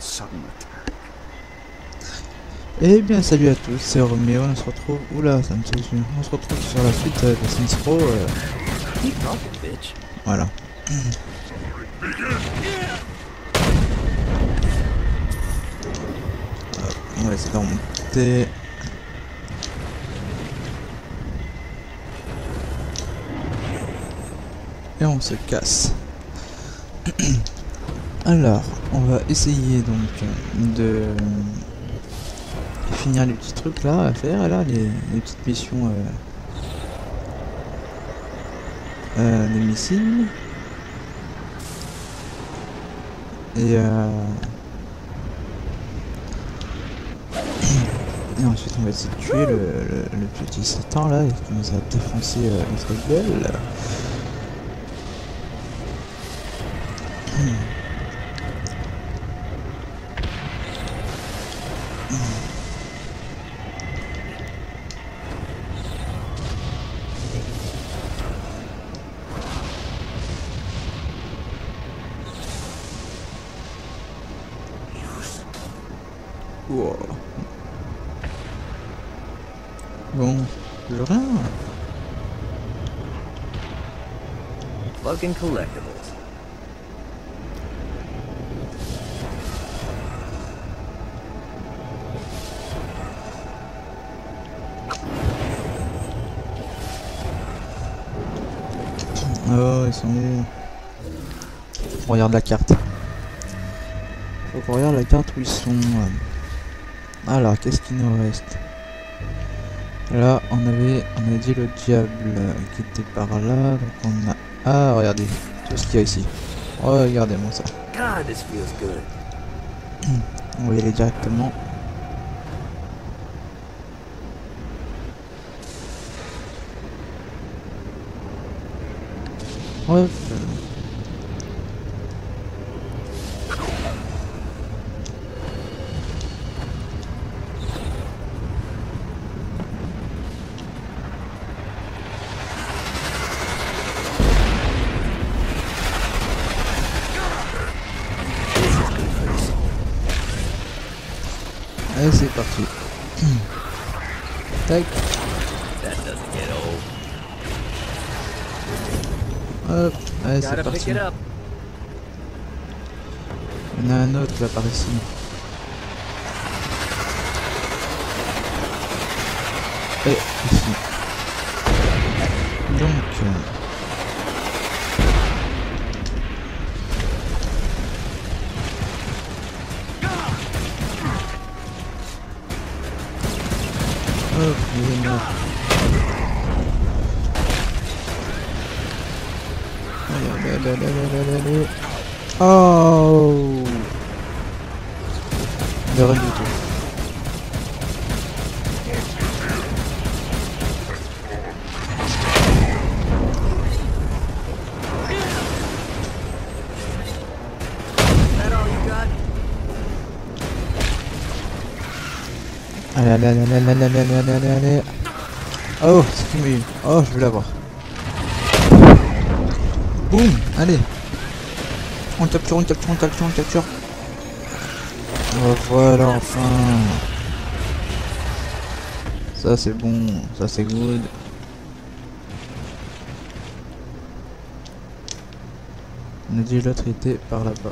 Eh bien salut à tous, c'est Roméo, on se retrouve... Oula, ça me saute dessus. On se retrouve sur la suite de Saints Row. Voilà. On va essayer de remonter. Et on se casse. Alors, on va essayer donc de finir les petits trucs là à faire, là, les petites missions des missiles. Et ensuite on va essayer de tuer le petit Satan là, qui commence à défoncer notre gueule. Wow. Bon, plus rien. Fucking collectibles. Oh, ils sont où? On regarde la carte. Faut qu'on regarde la carte où ils sont. Alors, qu'est-ce qu'il nous reste? Là, on a dit le diable qui était par là. Donc on a... Ah, regardez tout ce qu'il y a ici. Regardez-moi ça. God, this feels good. On va y aller directement. Hop. Allez, c'est parti. Tac. That doesn't get old. Hop. Allez, c'est Gotta parti. pick it up. Il y en a un autre là par ici. Et ici. Donc... Hop, il est mort. Allez. Oh, de rien du tout. That all you got? Allez. Oh, c'est qui m'a eu. Oh, je veux l'avoir. Boum, allez. On le capture. Oh, voilà, enfin. Ça c'est bon, ça c'est good. On a dit l'autre était par là-bas.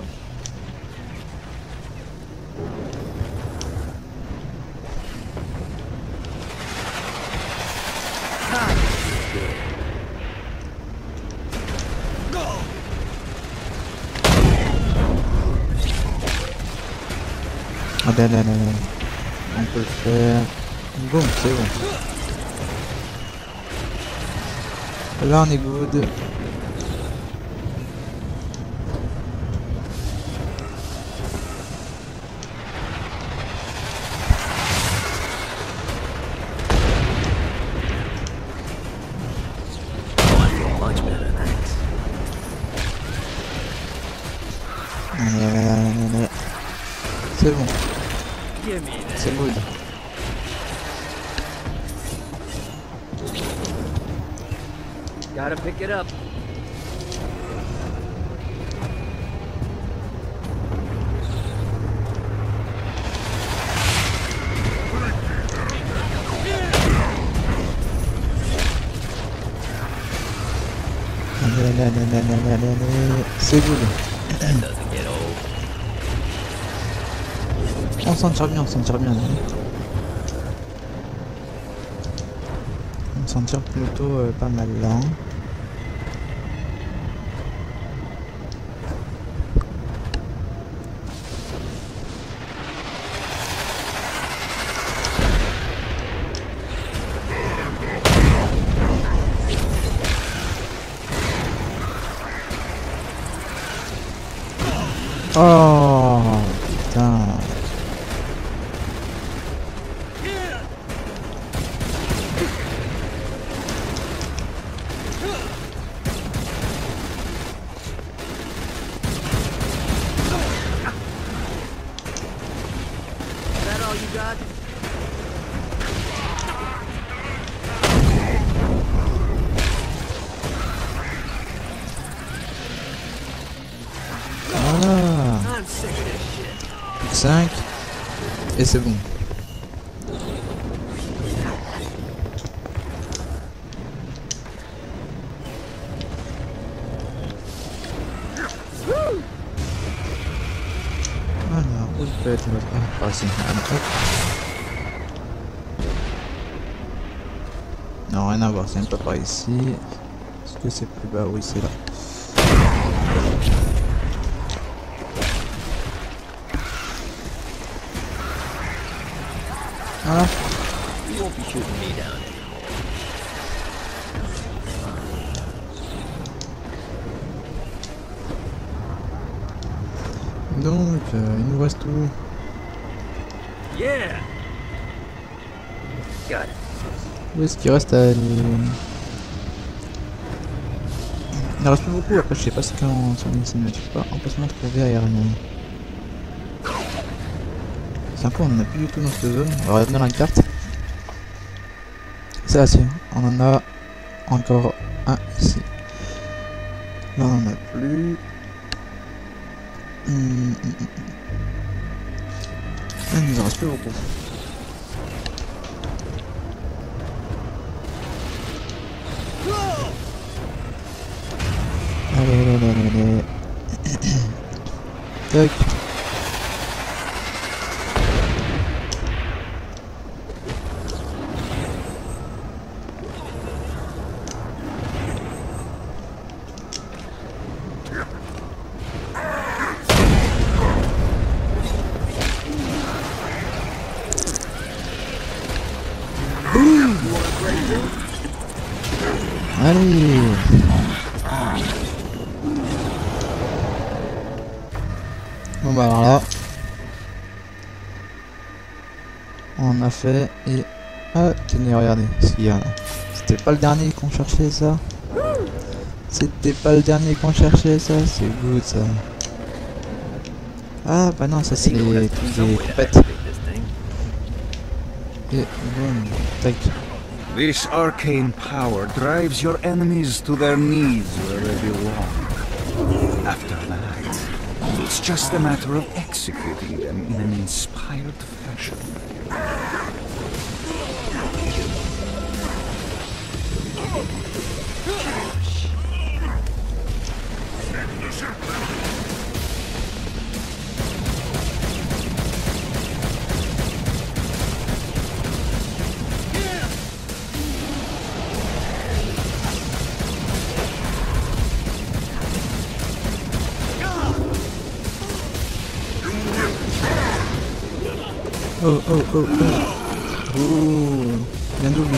Ah ben, on peut le faire. Bon, c'est bon. Là on est good. Much better, thanks. C'est bon, Give me that. c'est good. Gotta pick it up. C'est good. That doesn't get old. On s'en tire bien, on s'en tire bien. On s'en tire plutôt pas mal là. Oh putain. Is that all you got? Voilà. I'm sick of this shit. Plus que 5. Et c'est bon. Alors, où je peux être l'autre? Ah, par ici. Hop. Non, rien à voir, c'est même pas par ici. Est-ce que c'est plus bas? Oui, c'est là. Voilà. You won't be shooting me down. Donc, il nous reste où? Yeah. Got it. Où est-ce qu'il reste à aller? Il en reste plus beaucoup, après je sais pas si quand sur une cinématique pas emplacement trouvé aérien. C'est un peu, on en a plus du tout dans cette zone. On va regarder dans la carte. C'est là, si, on en a encore un ici. Là on en a plus. Il nous en reste plus beaucoup. Allez. Tac. Allez. Bon bah alors là, on a fait et ah tenez regardez ce qu'il y a là. C'était pas le dernier qu'on cherchait ça. C'était pas le dernier qu'on cherchait ça. C'est good ça. Ah bah non ça c'est les trucs des coupettes. Et boum, tac. This arcane power drives your enemies to their knees where they belong. After that, it's just a matter of executing them in an inspired fashion. Oh. Bien doublé.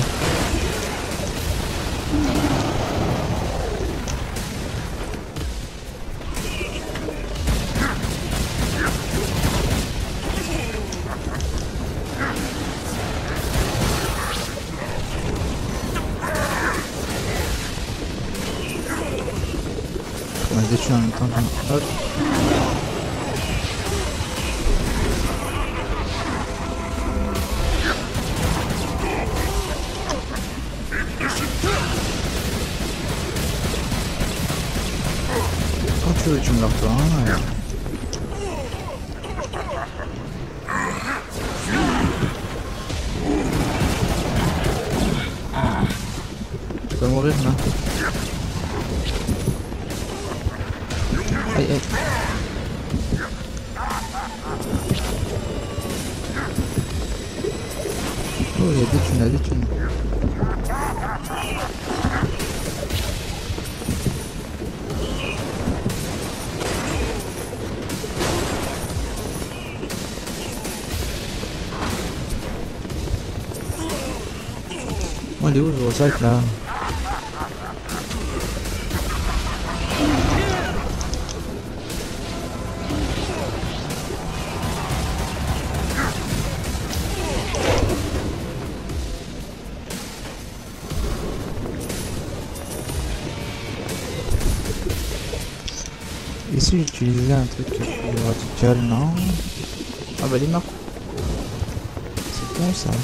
On va se détruire en même temps. Hop. Tu meurs toi, hein. Tu vas mourir là. Aïe aïe. Oh, il y a des thunes, il y a des thunes. Oh, il est où le sac là? Et si j'utilisais un truc plus radical, non? Ah bah les marques. C'est bon ça.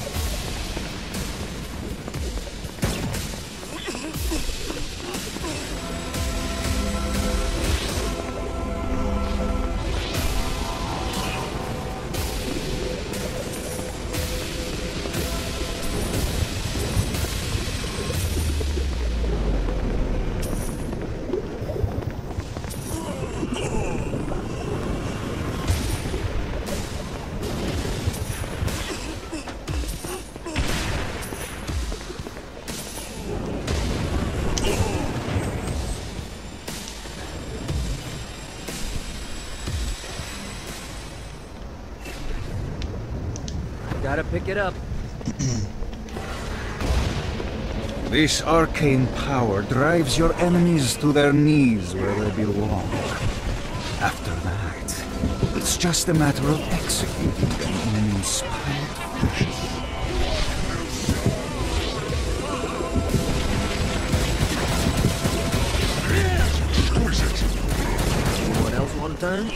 Gotta pick it up. This arcane power drives your enemies to their knees where they belong. After that, it's just a matter of executing them in an inspired fashion. Anyone else want to turn?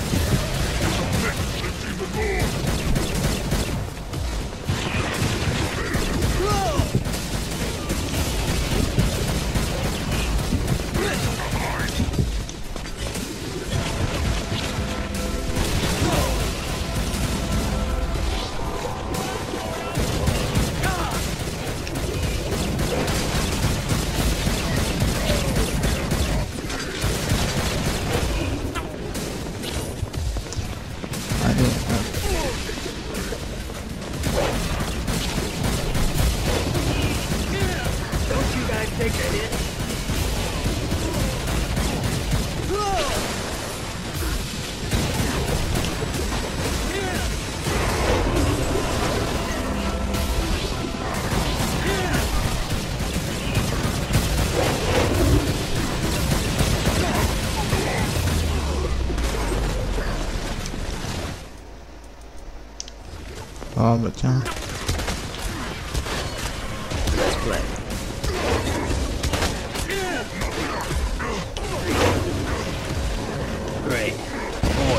Take a hit. Ah bah tiens. Let's play. Great. More.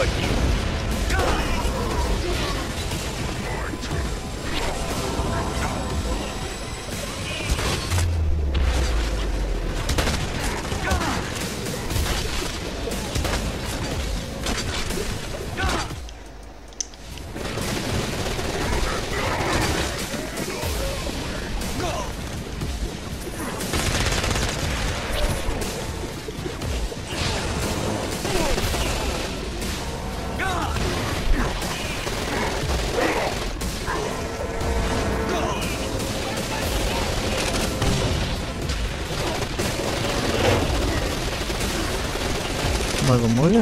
Moi, ils vont mourir.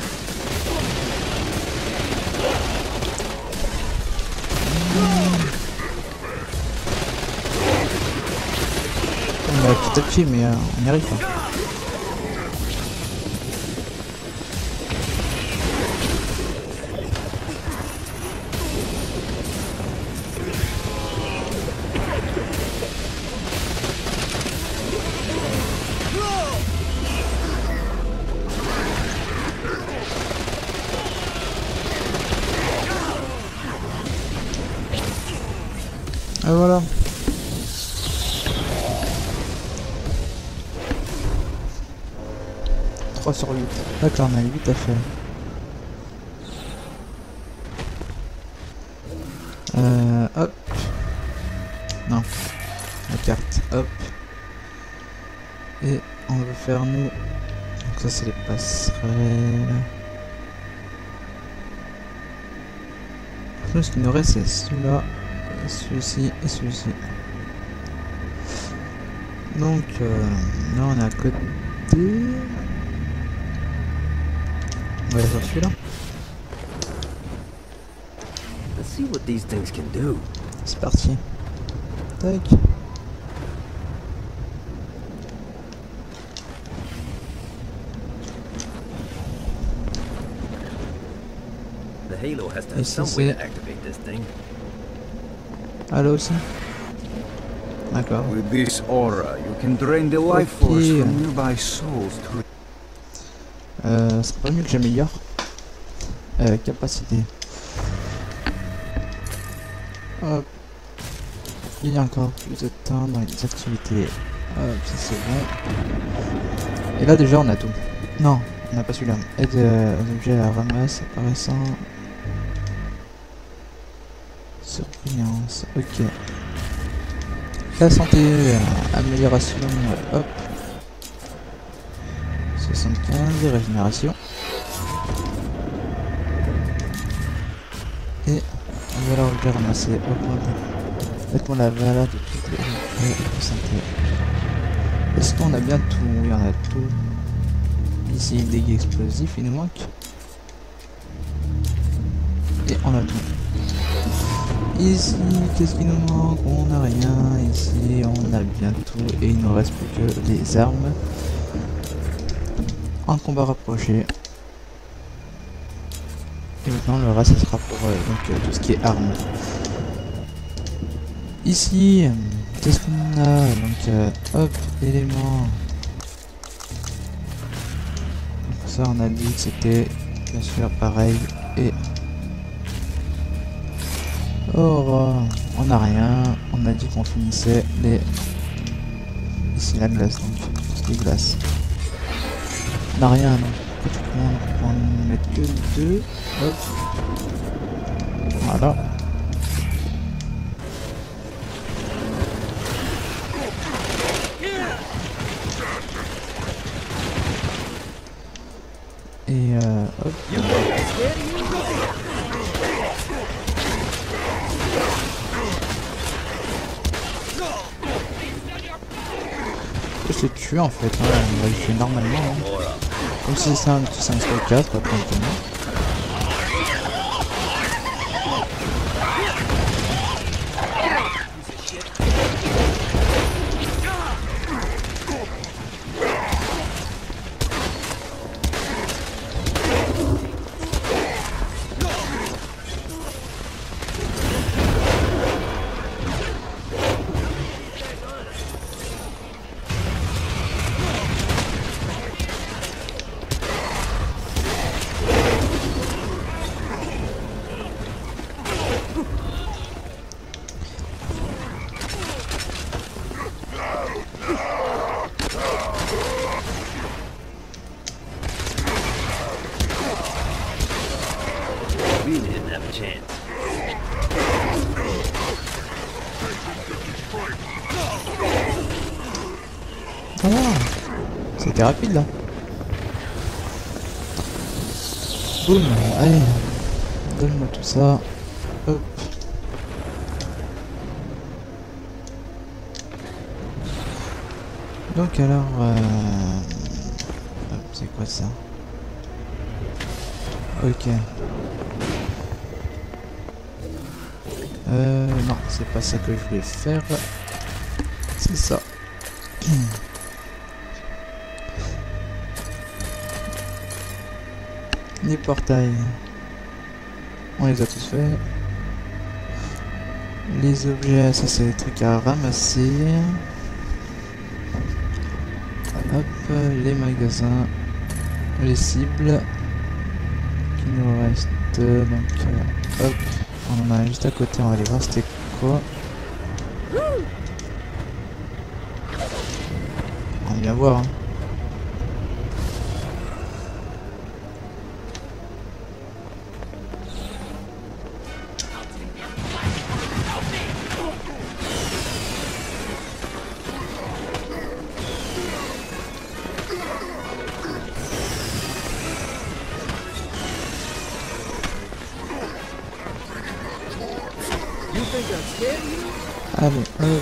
On va petit à petit, mais on n'y arrive pas. Et voilà. Sur 8. D'accord, on a 8 à faire. Hop. Non. La carte. Hop. Et on va faire nous Donc ça c'est les passerelles. Tout ce qui nous reste c'est celui-là, celui-ci et celui-ci. Donc là on est à côté. On va aller sur celui-là. Let's see what these things can do. C'est parti. Tac. The Halo has to have Et some ça, way to c'est- activate this thing. Ah là aussi. D'accord. With this aura, you can drain the life force Ok. from nearby souls to C'est pas mieux que j'améliore. Capacité. Hop. Il y a encore plus de temps dans les activités. Hop, ça c'est bon. Et là déjà on a tout. Non, on n'a pas celui-là. Aide aux objets à la ramasse apparaissant. Surveillance, ok. La santé, amélioration, hop. 75, régénération. Et voilà, on peut ramasser. Faites-moi la valeur de toutes les unités de santé. Est-ce qu'on a bien tout? Oui, on a tout. Ici, dégâts explosifs, il nous manque. Et on a tout. Ici, qu'est-ce qui nous manque? On n'a rien. Ici, on a bien tout. Et il ne reste plus que les armes. En combat rapproché. Et maintenant, le reste, ce sera pour donc, tout ce qui est armes. Ici, qu'est-ce qu'on a? Donc, hop, éléments. Donc ça, on a dit que c'était bien sûr pareil. Et aura, on n'a rien. On a dit qu'on finissait les. Ici, la glace, donc tout ce qui est glace. On n'a rien, donc pratiquement, on va en mettre que 2. Hop. Voilà. Et hop. Je l'ai tué en fait, hein. On va le faire normalement. Hein. Comme si c'est un petit 5-4 après We didn't have a chance. Voilà. C'était rapide là. Boum, allez. Donne-moi tout ça. Hop. Donc alors... hop, c'est quoi ça? Ok. Non, c'est pas ça que je voulais faire. C'est ça. Les portails. On les a tous fait. Les objets, ça c'est des trucs à ramasser. Hop, les magasins. Les cibles. Qui nous reste. Donc, hop. On en a juste à côté, on va aller voir c'était quoi. On va bien voir. Hein. Allez, hop.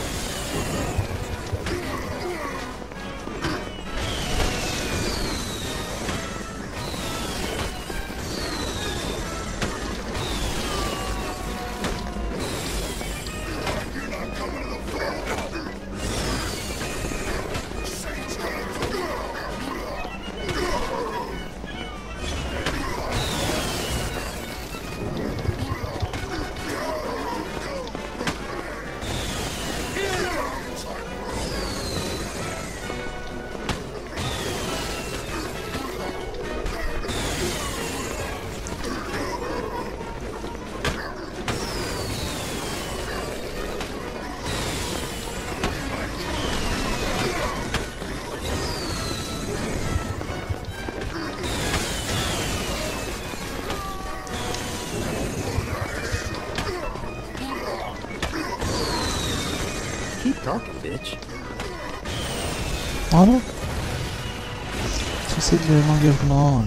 Keep talking, bitch. Voilà. C'est de l'engagement.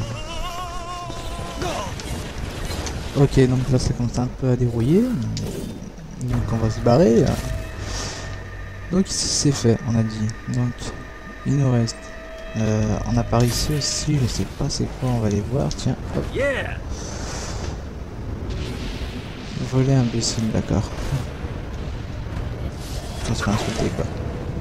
Ok, donc là ça commence un peu à dérouiller. Donc on va se barrer. Donc ici c'est fait, on a dit. Donc il nous reste. On a par ici aussi, je sais pas c'est quoi, on va aller voir. Tiens, hop. Yeah. Voler imbécile, d'accord. On se fait insulter quoi.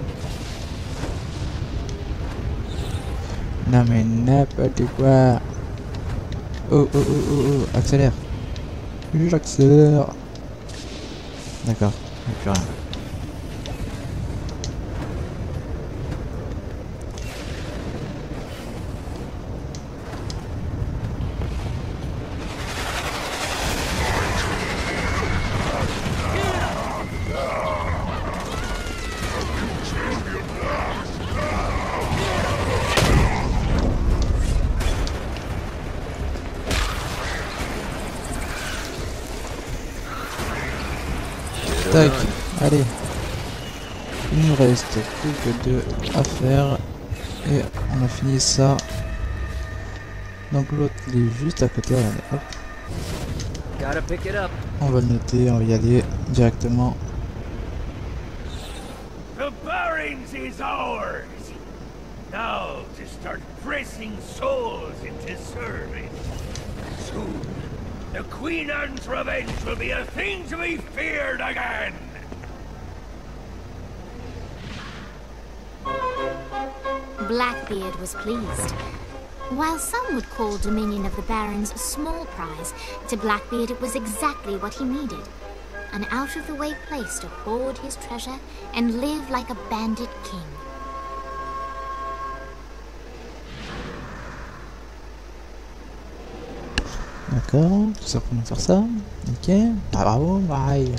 Non mais n'importe quoi. Oh oh oh oh oh, accélère. J'accélère. D'accord, il n'y a plus rien. Tac, allez. Il nous reste plus que 2 à faire. Et on a fini ça. Donc l'autre il est juste à côté, regardez, hop. Gotta pick it up. On va le noter, on va y aller directement. The Barrens is ours! Now to start pressing souls into service. Soon, the Queen Anne's revenge will be a thing to be feared again! Blackbeard was pleased. While some would call Dominion of the Barons a small prize, to Blackbeard it was exactly what he needed. An out-of-the-way place to hoard his treasure and live like a bandit king. D'accord, tout ça pour nous faire ça. Ok, ah, bravo, bye.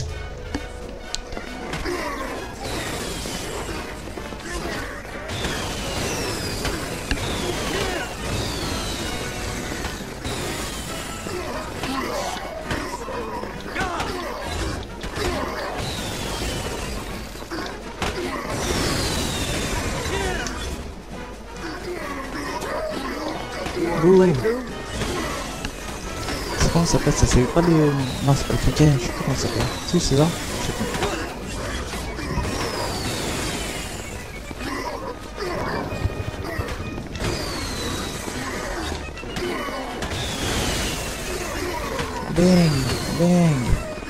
C'est comment ça s'appelle ça? C'est pas le... Non, c'est pas le Kraken, je sais pas comment ça s'appelle. Si, c'est ça? Je sais pas. Bang, bang.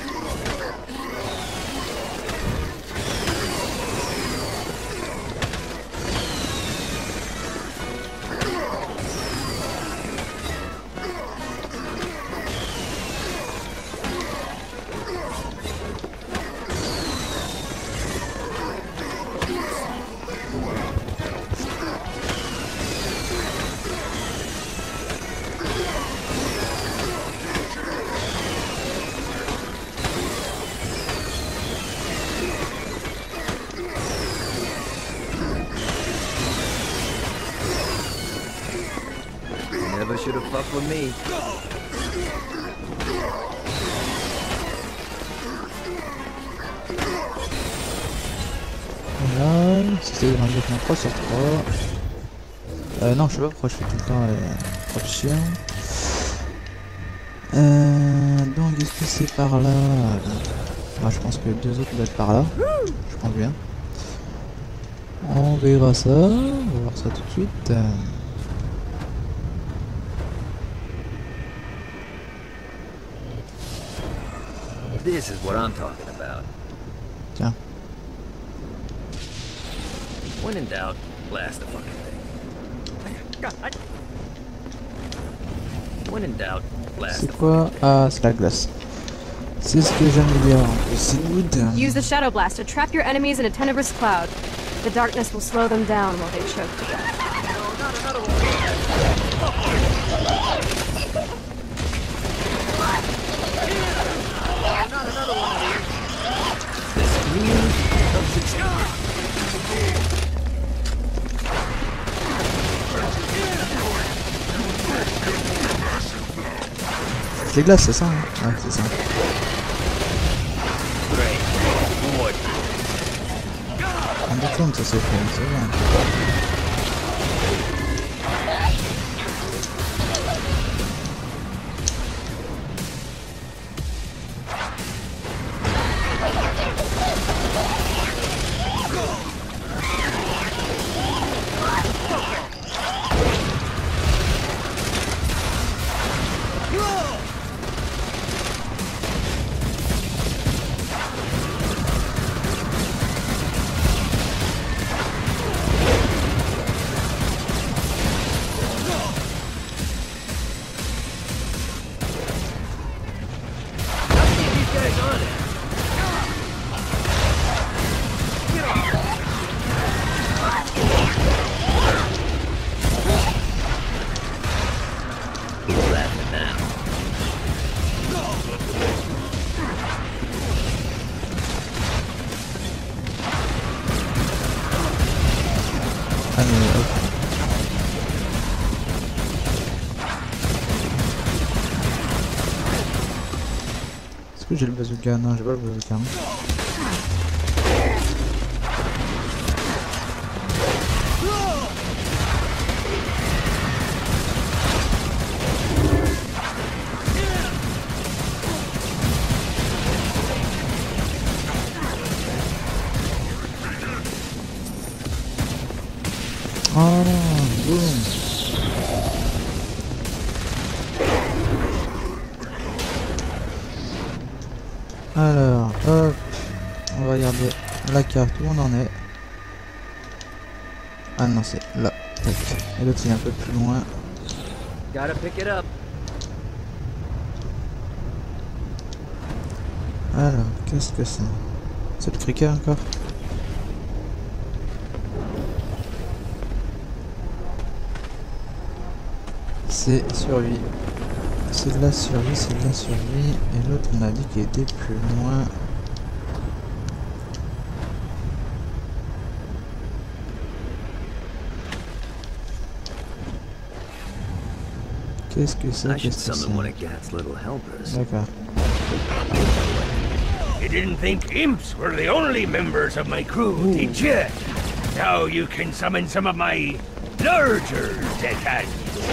Never should have fucked with me. Voilà, c'était un développement 3 sur 3. Non, je sais pas pourquoi je fais tout le temps option. Donc, est-ce que c'est par là? Ah, je pense que les deux autres doivent être par là. Je pense bien. On verra ça. On va voir ça tout de suite. This is what I'm talking about. Tiens. When in doubt, blast the fucking thing. When in doubt, blast C'est the quoi? Ah, c'est la glace. C'est ce que j'aime bien. C'est good. Use the Shadow Blast to trap your enemies in a tenebrous cloud. The darkness will slow them down while they choke to death. Les glaces, c'est ça, hein? Ouais, c'est ça. On détourne, ça c'est fait, c'est bien. Est-ce que j'ai le bazooka? Non, j'ai pas le bazooka. Oh, boum. Alors, hop, on va regarder la carte où on en est. Ah non, c'est là. Tac. Et l'autre il est un peu plus loin. Gotta pick it up. Alors, qu'est-ce que c'est? C'est le cricket encore? C'est survie. C'est de la survie, c'est de la survie. Et l'autre on a dit qu'il était plus loin. Qu'est-ce que c'est? I should Qu'est-ce que summon one of c'est? Gat's little helpers. D'accord. You didn't think imps were the only members of my crew, did you? Now you can summon some of my larger deckhands.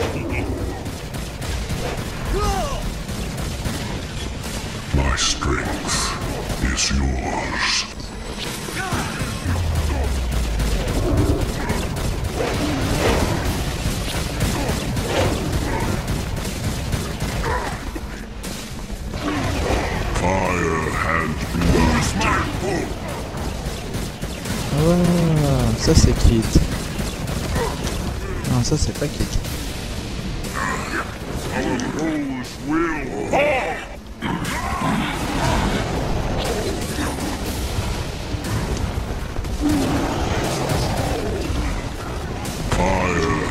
My strength is yours. Fire and blood. Oh, ça c'est Kit. Non, ça c'est pas Kit. Our foes will fall. Fire.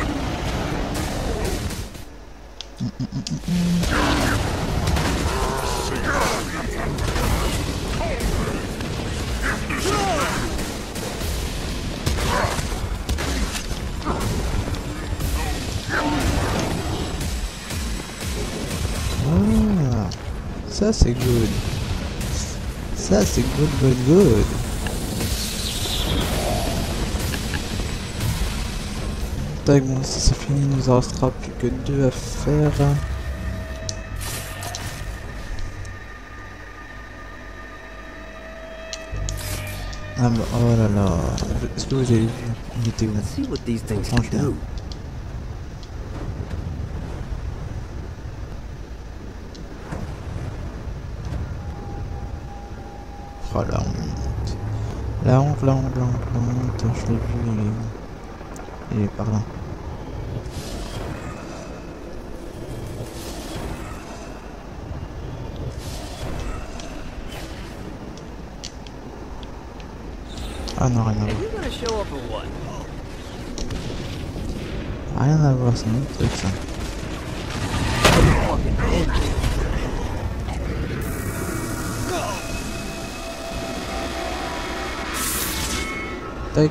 Ah, ça c'est good. Ça c'est good, good, good. Tac, bon, si c'est fini, il nous en restera plus que 2 à faire. Ah bah, oh là là. Est-ce que vous avez vu? Il était où? Let's see what these things can Franchement. do. Oh la honte. La honte, la honte, la honte, la honte. Je l'ai vu, il est où? Il est par là. Ah non, rien à Are voir. you gonna show up or what? Rien à voir, c'est un autre truc ça. Fucking engine. Tac.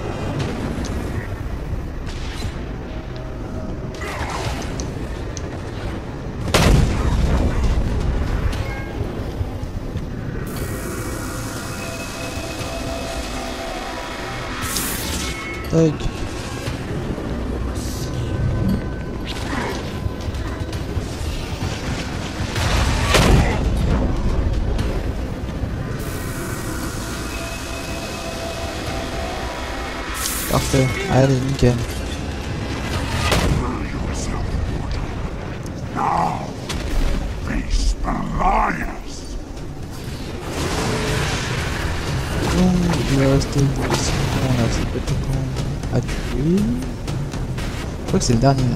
Tac. Parfait. Allez, nickel. Face the lions. Donc, il va rester ici. On a ce petit con à tuer. Je crois que c'est le dernier.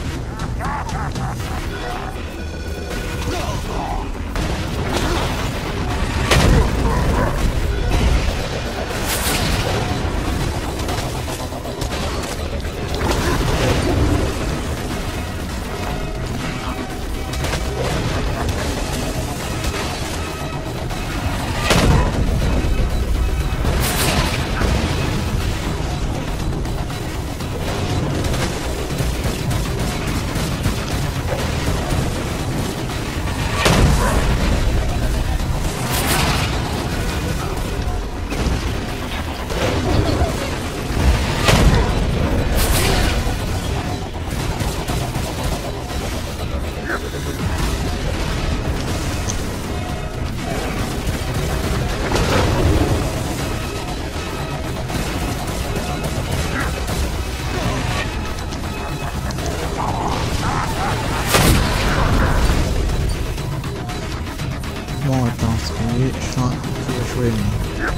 Bon, attends, ce qu'on est, je suis un qui va jouer lui.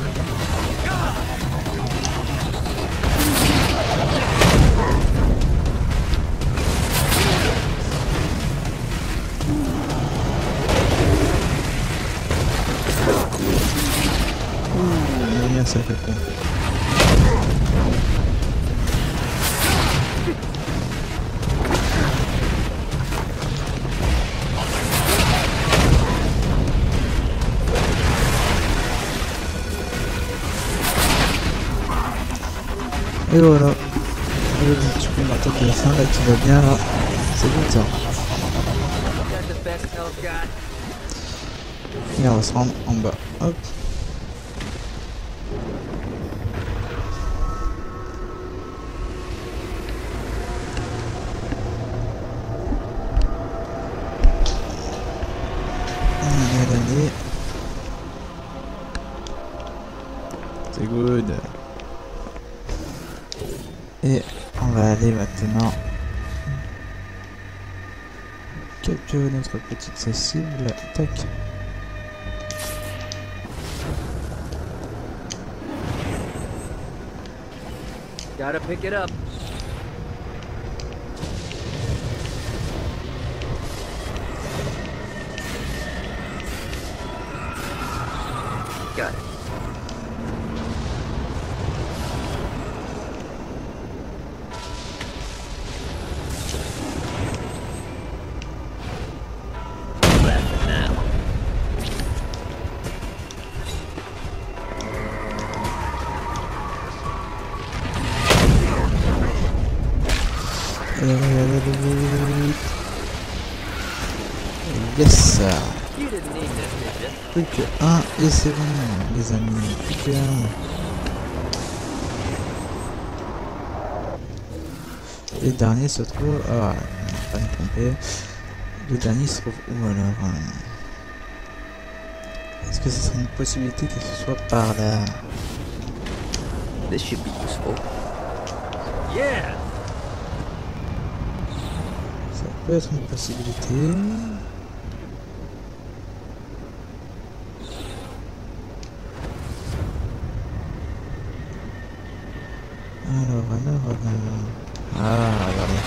Ouh, il y a ça fait con. Et voilà, le petit coup attaque de la fin là qui va bien là, c'est bon ça. Got the best health guy. Et on va se rendre en bas, hop. Allez, c'est good. Et on va aller maintenant capturer notre petite cible. Tac. Gotta pick it up. Got it. Left now. Yes. You didn't need this, did you? Plus que 1 et c'est bon les amis. Plus que 1. Et le dernier se trouve... Ah, pas me tromper. Le dernier se trouve où alors? Est-ce que ce serait une possibilité que ce soit par là? This should be useful. Yeah. Ça peut être une possibilité. Alors. Ah, regardez.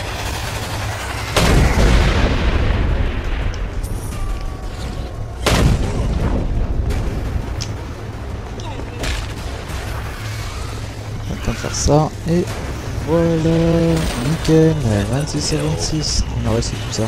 Attends de faire ça et voilà, nickel, 26 et 26, on a réussi tout ça.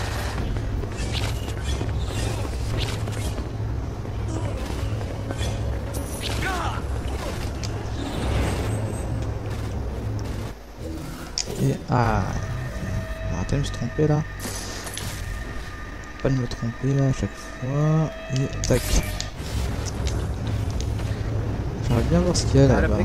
Et ah, arrêtez de me tromper là. Pas de me tromper là à chaque fois. Et tac. J'aimerais bien voir ce qu'il y a là-bas.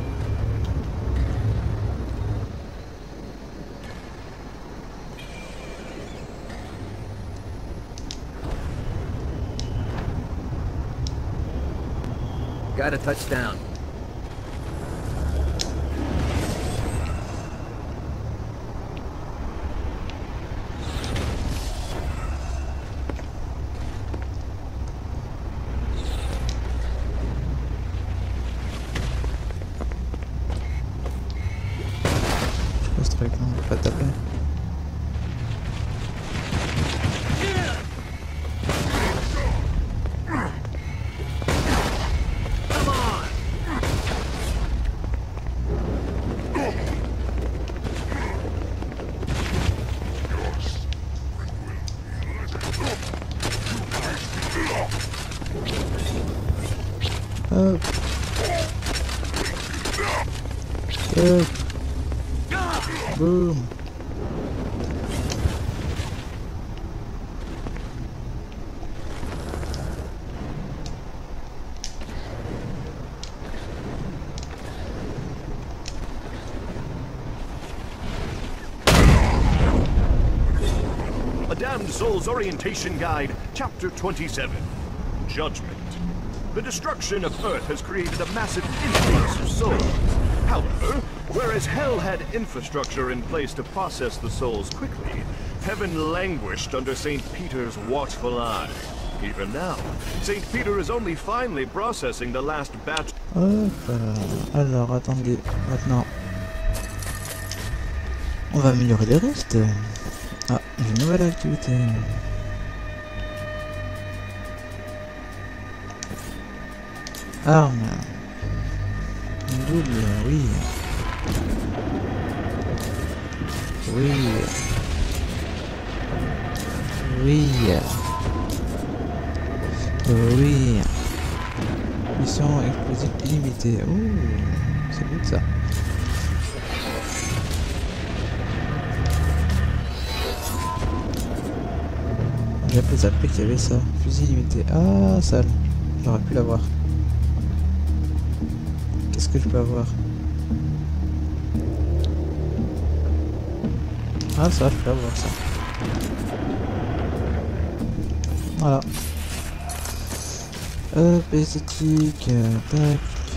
Got a touchdown. Je ce truc, non, on peut pas taper. Hop. Hop. Boum. A Damned Soul's Orientation Guide, Chapter 27. Judgment. The destruction of Earth has created a massive influx of souls. However, whereas Hell had infrastructure in place to process the souls quickly, Heaven languished under St. Peter's watchful eye. Even now, St. Peter is only finally processing the last batch. Hop, alors attendez, maintenant on va améliorer les restes. Ah, j'ai une nouvelle activité. Arme. Double, oui. Oui. Oui. Oui. Mission explosive illimitée. Ouh, c'est good ça. J'ai pas zappé qu'il y avait ça. Fusil illimité. Ah, sale. J'aurais pu l'avoir. Qu'est-ce que je peux avoir? Ah, ça, je peux avoir ça. Voilà. Hop, esthétique, tac.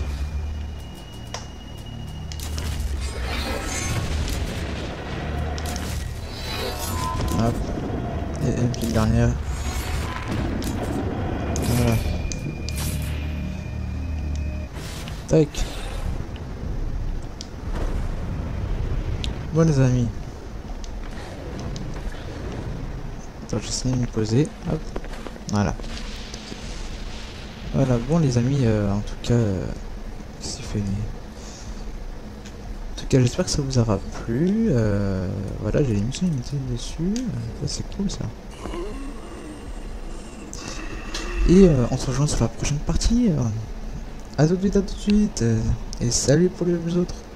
Hop. Et une petite dernière. Voilà. Tac. Bon les amis. Attends, j'essaie de me poser. Hop. Voilà. Voilà, bon les amis, en tout cas, qu'est-ce qu'il fait? En tout cas, j'espère que ça vous aura plu. Voilà, j'ai l'émission limitée dessus. Ça c'est cool ça. Et on se rejoint sur la prochaine partie. À tout de suite, et salut pour les autres.